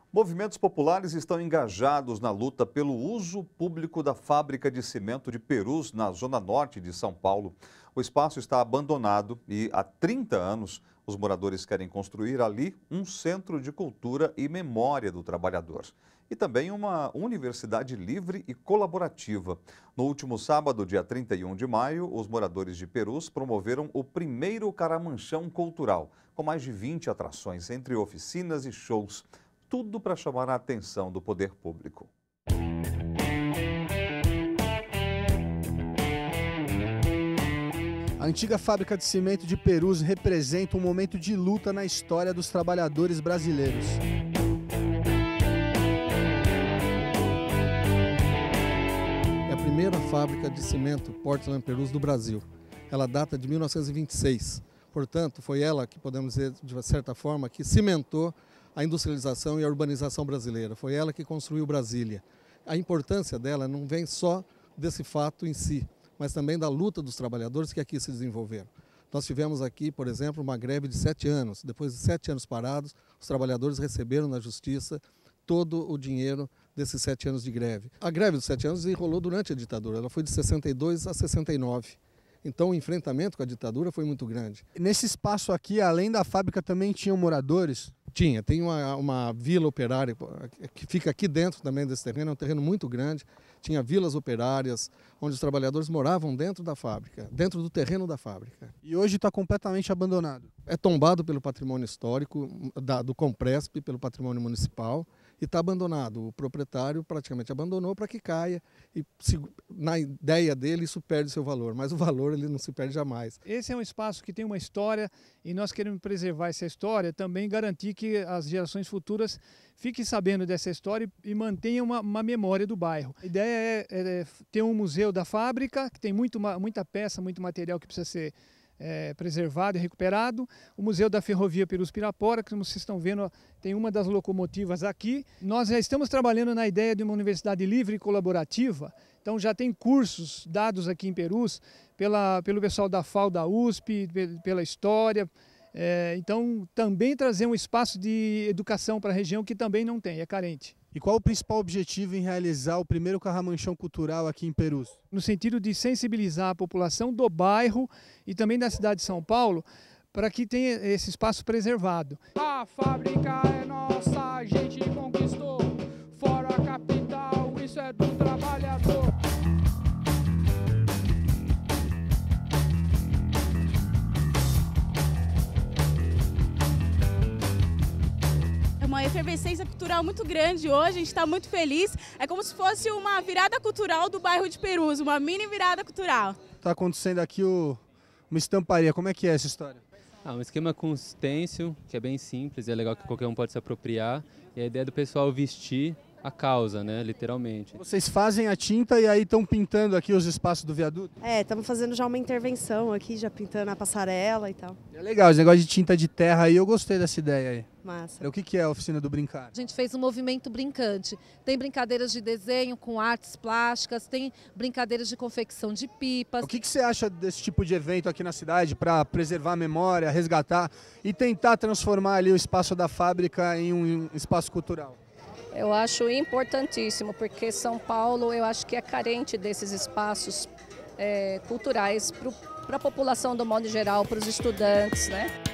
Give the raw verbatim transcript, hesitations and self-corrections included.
Movimentos populares estão engajados na luta pelo uso público da fábrica de cimento de Perus, na zona norte de São Paulo. O espaço está abandonado e, há trinta anos, os moradores querem construir ali um centro de cultura e memória do trabalhador. E também uma universidade livre e colaborativa. No último sábado, dia trinta e um de maio, os moradores de Perus promoveram o primeiro Caramanchão Cultural, com mais de vinte atrações, entre oficinas e shows. Tudo para chamar a atenção do poder público. A antiga fábrica de cimento de Perus representa um momento de luta na história dos trabalhadores brasileiros. É a primeira fábrica de cimento Portland Perus do Brasil. Ela data de mil novecentos e vinte e seis. Portanto, foi ela que, podemos dizer, de certa forma, que cimentou a industrialização e a urbanização brasileira. Foi ela que construiu Brasília. A importância dela não vem só desse fato em si, mas também da luta dos trabalhadores que aqui se desenvolveram. Nós tivemos aqui, por exemplo, uma greve de sete anos. Depois de sete anos parados, os trabalhadores receberam na justiça todo o dinheiro desses sete anos de greve. A greve dos sete anos enrolou durante a ditadura. Ela foi de sessenta e dois a sessenta e nove. Então o enfrentamento com a ditadura foi muito grande. Nesse espaço aqui, além da fábrica, também tinham moradores? Tinha, tem uma, uma vila operária que fica aqui dentro também desse terreno, é um terreno muito grande. Tinha vilas operárias, onde os trabalhadores moravam dentro da fábrica, dentro do terreno da fábrica. E hoje está completamente abandonado? É tombado pelo patrimônio histórico, da, do Compresp, pelo patrimônio municipal, e está abandonado. O proprietário praticamente abandonou para que caia, e se, na ideia dele isso perde seu valor, mas o valor ele não se perde jamais. Esse é um espaço que tem uma história e nós queremos preservar essa história, também garantir que as gerações futuras fiquem sabendo dessa história e mantenham uma, uma memória do bairro. A ideia é, é ter um museu da fábrica, que tem muito, muita peça, muito material que precisa ser É, preservado e recuperado. O Museu da Ferrovia Perus Pirapora, que como vocês estão vendo, tem uma das locomotivas aqui. Nós já estamos trabalhando na ideia de uma universidade livre e colaborativa, então já tem cursos dados aqui em Perus pela, pelo pessoal da F A U, da U S P, pela História. É, então também trazer um espaço de educação para a região que também não tem, é carente. E qual o principal objetivo em realizar o primeiro Caramanchão Cultural aqui em Perus? No sentido de sensibilizar a população do bairro e também da cidade de São Paulo para que tenha esse espaço preservado. A fábrica é nossa, a gente conquistou, fora a capital, isso é do trabalhador. Uma efervescência cultural muito grande hoje, a gente está muito feliz. É como se fosse uma virada cultural do bairro de Perus, uma mini virada cultural. Está acontecendo aqui o, uma estamparia, como é que é essa história? Ah, um esquema com stencil, que é bem simples, é legal que qualquer um pode se apropriar. E a ideia é do pessoal vestir a causa, né, literalmente. Vocês fazem a tinta e aí estão pintando aqui os espaços do viaduto? É, estamos fazendo já uma intervenção aqui, já pintando a passarela e tal. É legal, esse negócio de tinta de terra aí, eu gostei dessa ideia aí. Massa. O que que é a oficina do Brincar? A gente fez um movimento brincante. Tem brincadeiras de desenho com artes plásticas, tem brincadeiras de confecção de pipas. O que que você acha desse tipo de evento aqui na cidade para preservar a memória, resgatar e tentar transformar ali o espaço da fábrica em um espaço cultural? Eu acho importantíssimo, porque São Paulo, eu acho que é carente desses espaços é, culturais para a população do modo geral, para os estudantes, né?